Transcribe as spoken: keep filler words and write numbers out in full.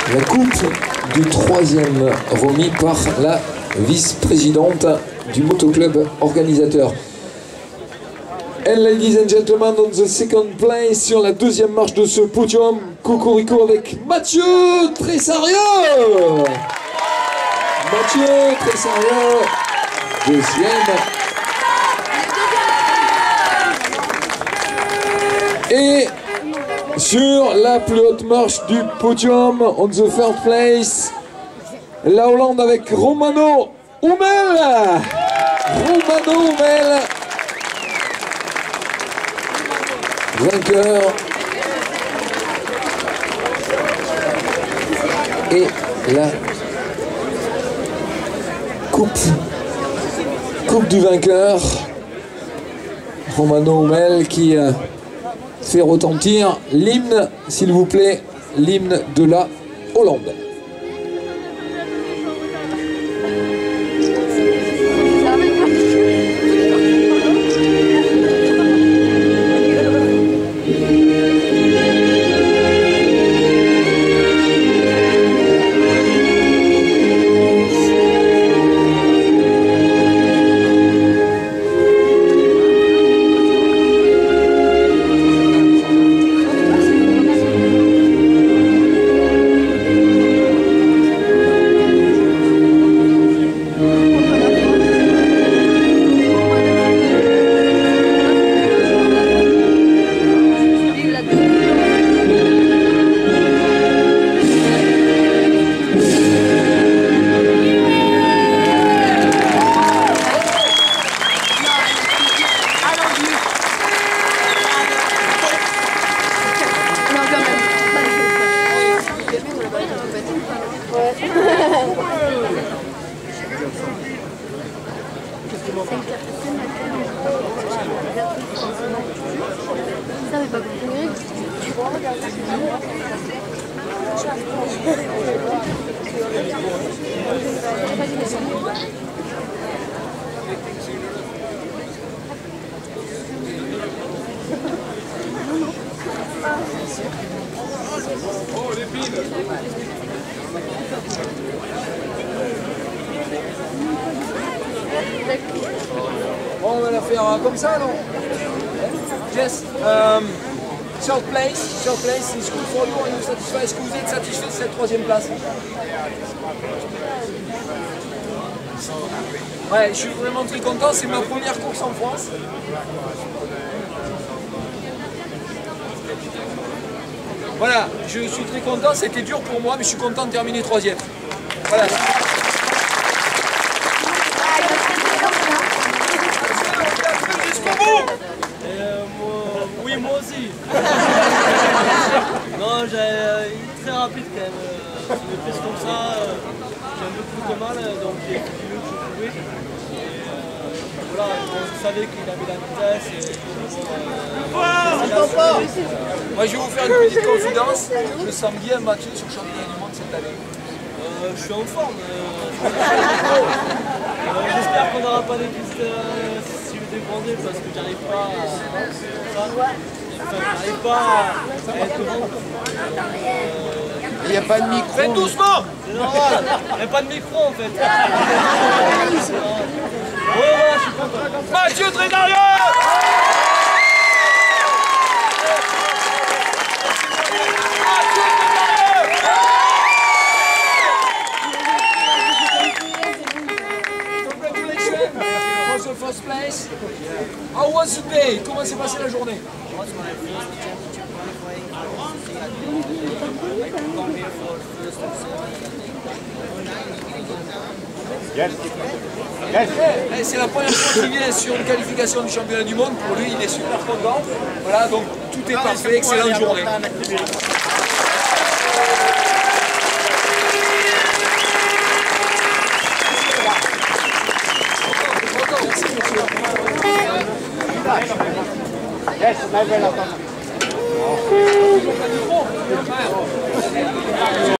La coupe du troisième remis par la vice-présidente du motoclub organisateur. And ladies and gentlemen, on the second place, sur la deuxième marche de ce podium, Cocorico avec Mathieu Tressario. Mathieu Tressario, deuxième. Et sur la plus haute marche du podium, on the third place, la Hollande avec Romano Hummel. Romano Hummel, vainqueur. Et la coupe, coupe du vainqueur, Romano Hummel, qui euh, fait retentir l'hymne, s'il vous plaît, l'hymne de la Hollande. Oh, les piles. Bon, on va la faire euh, comme ça, non? Yes. Um, third place, third place is good for you. Are you satisfied? Est-ce que vous êtes satisfait de cette troisième place? Ouais, je suis vraiment très content. C'est ma première course en France. Voilà, je suis très content. C'était dur pour moi, mais je suis content de terminer troisième. Voilà. Euh, moi, oui, moi aussi. Non, j'ai euh, il est très rapide quand même. Euh, sur des pistes comme ça, euh, j'ai un peu plus de mal, donc j'ai fait du mieux que je pouvais. Et euh, voilà, je savais qu'il avait la vitesse. Et, euh, euh, Moi, je vais vous faire une petite confidence. Je me sens bien battu sur le championnat du monde cette année. euh, je suis en forme. Euh, euh, J'espère qu'on n'aura pas des pistes euh, si je débandais parce que j'arrive pas à. Enfin, j'arrive pas à être devant. Il n'y a pas de micro. Faites doucement! C'est normal, il n'y a pas de micro en fait. Ouais, voilà, je suis content. Mathieu Tressario! First place. How was the day? Comment s'est passée la journée? Yes. Yes. Eh, c'est la première fois qu'il vient sur une qualification du championnat du monde. Pour lui, il est super content. Voilà, donc tout est parfait. Excellente journée. Yes, never